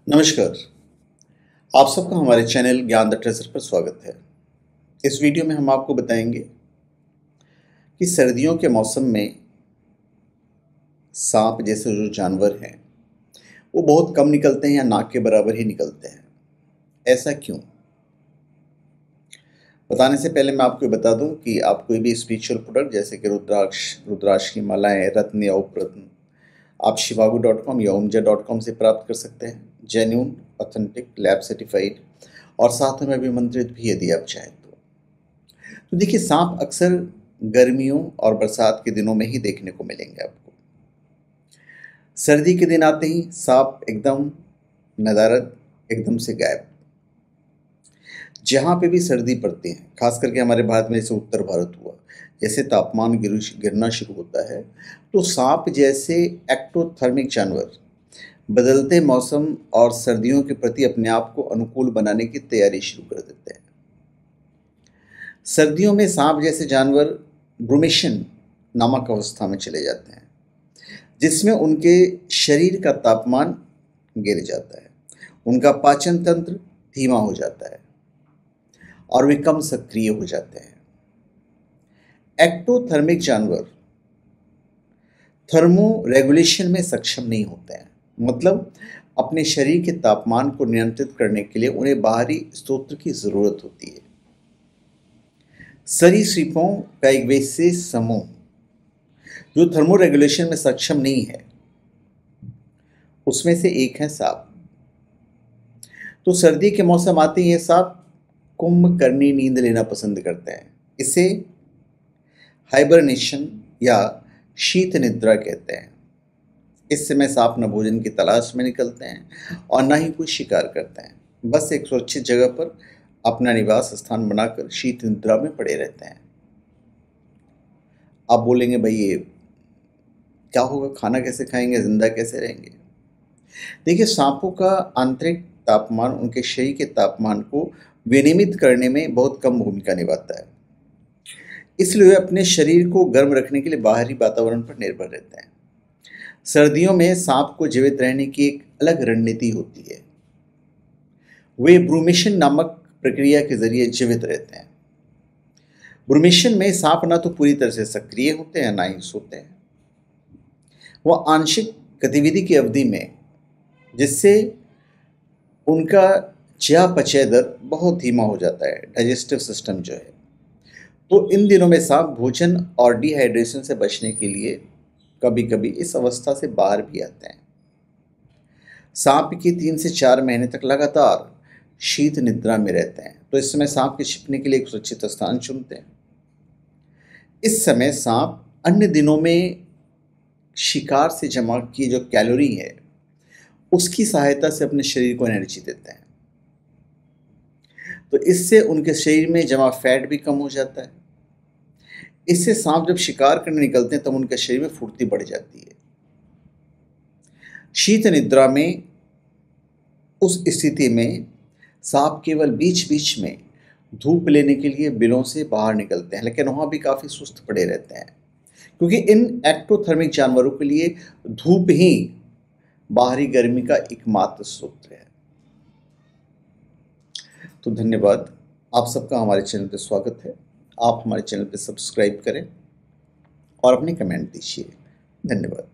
नमस्कार। आप सबका हमारे चैनल ज्ञान द ट्रेजर पर स्वागत है। इस वीडियो में हम आपको बताएंगे कि सर्दियों के मौसम में सांप जैसे जो जानवर हैं वो बहुत कम निकलते हैं या नाक के बराबर ही निकलते हैं। ऐसा क्यों? बताने से पहले मैं आपको ये बता दूं कि आप कोई भी स्पिरिचुअल प्रोडक्ट जैसे कि रुद्राक्ष की मालाएं, रत्न या उपरत्न आप shivago.com या omja.com से प्राप्त कर सकते हैं। जेन्युइन, ऑथेंटिक, लैब सर्टिफाइड और साथ में अभिमंत्रित भी यदि आप चाहें तो देखिए, सांप अक्सर गर्मियों और बरसात के दिनों में ही देखने को मिलेंगे आपको। सर्दी के दिन आते ही सांप एकदम नदारद, एकदम से गायब। जहाँ पे भी सर्दी पड़ती है, खास करके हमारे भारत में जैसे उत्तर भारत हुआ, जैसे तापमान गिरना शुरू होता है तो सांप जैसे एक्टोथर्मिक जानवर बदलते मौसम और सर्दियों के प्रति अपने आप को अनुकूल बनाने की तैयारी शुरू कर देते हैं। सर्दियों में सांप जैसे जानवर ब्रूमेशन नामक अवस्था में चले जाते हैं, जिसमें उनके शरीर का तापमान गिर जाता है, उनका पाचन तंत्र धीमा हो जाता है और वे कम सक्रिय हो जाते हैं। एक्टोथर्मिक जानवर थर्मो रेगुलेशन में सक्षम नहीं होते हैं, मतलब अपने शरीर के तापमान को नियंत्रित करने के लिए उन्हें बाहरी स्रोत की जरूरत होती है। सरीसृपों का एक विशेष समूह जो थर्मो रेगुलेशन में सक्षम नहीं है, उसमें से एक है सांप। तो सर्दी के मौसम आते ही ये सांप कुंभकर्णी नींद लेना पसंद करते हैं। इसे हाइबरनेशन या शीत निद्रा कहते हैं। इस समय सांप न भोजन की तलाश में निकलते हैं और न ही कोई शिकार करते हैं, बस एक सुरक्षित जगह पर अपना निवास स्थान बनाकर शीत निद्रा में पड़े रहते हैं। आप बोलेंगे, भाई ये क्या होगा, खाना कैसे खाएंगे, जिंदा कैसे रहेंगे? देखिए, सांपों का आंतरिक तापमान उनके शरीर के तापमान को विनियमित करने में बहुत कम भूमिका निभाता है, इसलिए वे अपने शरीर को गर्म रखने के लिए बाहरी वातावरण पर निर्भर रहते हैं। सर्दियों में सांप को जीवित रहने की एक अलग रणनीति होती है। वे ब्रूमेशन नामक प्रक्रिया के जरिए जीवित रहते हैं। ब्रूमेशन में सांप ना तो पूरी तरह से सक्रिय होते हैं, ना ही सोते हैं। वह आंशिक गतिविधि की अवधि में, जिससे उनका चयापचय दर बहुत धीमा हो जाता है, डाइजेस्टिव सिस्टम जो है, तो इन दिनों में सांप भोजन और डिहाइड्रेशन से बचने के लिए कभी कभी इस अवस्था से बाहर भी आते हैं। सांप की 3 से 4 महीने तक लगातार शीत निद्रा में रहते हैं, तो इस समय सांप के छिपने के लिए एक सुरक्षित स्थान चुनते हैं। इस समय सांप अन्य दिनों में शिकार से जमा की जो कैलोरी है उसकी सहायता से अपने शरीर को एनर्जी देते हैं, तो इससे उनके शरीर में जमा फैट भी कम हो जाता है। इससे सांप जब शिकार करने निकलते हैं तब उनके शरीर में फुर्ती बढ़ जाती है। शीत निद्रा में उस स्थिति में सांप केवल बीच बीच में धूप लेने के लिए बिलों से बाहर निकलते हैं, लेकिन वहाँ भी काफ़ी सुस्त पड़े रहते हैं, क्योंकि इन एक्टोथर्मिक जानवरों के लिए धूप ही बाहरी गर्मी का एकमात्र स्रोत है। तो धन्यवाद, आप सबका हमारे चैनल पर स्वागत है। आप हमारे चैनल पर सब्सक्राइब करें और अपने कमेंट दीजिए। धन्यवाद।